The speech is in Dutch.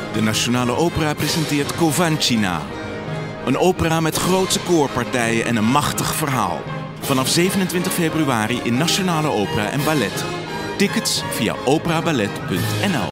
De Nationale Opera presenteert Kovanchina. Een opera met grootse koorpartijen en een machtig verhaal. Vanaf 27 februari in Nationale Opera en Ballet. Tickets via operaballet.nl